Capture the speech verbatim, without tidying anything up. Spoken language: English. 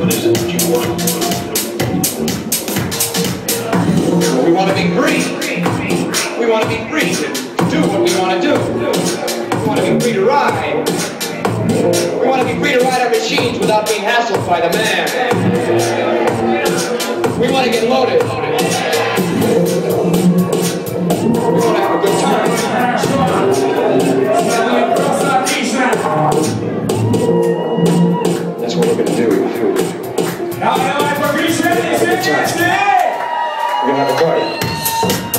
What is it that you want? Well, we want to be free. We want to be free to do what we want to do. We want to be free to ride. We want to be free to ride our machines without being hassled by the man. We want to get loaded. We want to have a good time. That's what we're going to do. We're going to have a good time. We're going to have a party.